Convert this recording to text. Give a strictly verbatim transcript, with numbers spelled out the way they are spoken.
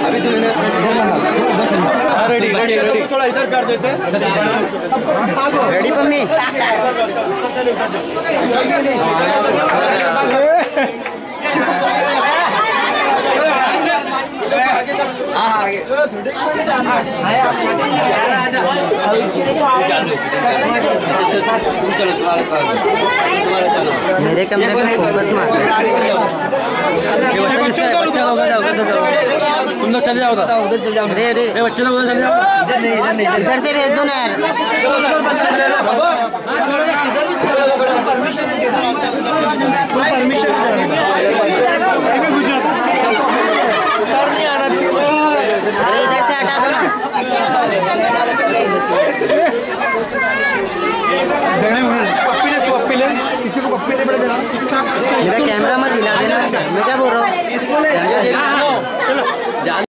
अभी तो इधर रेडी रेडी रेडी थोड़ा इधर कर देते रेडी मम्मी आगे मेरे कमरे में फोकस मार तुम लोग चले जाओ उधर चले जाओ अरे अरे बच्चे लोग उधर चले जाओ इधर नहीं इधर नहीं इधर से भेज दो ना यार परमिशन परमिशन सर नहीं आना चाहिए अरे इधर से हटा दो ना किसी को पप्पी ले पड़े देना मेरा कैमरा मत हिला देना मैं क्या बोल रहा हूँ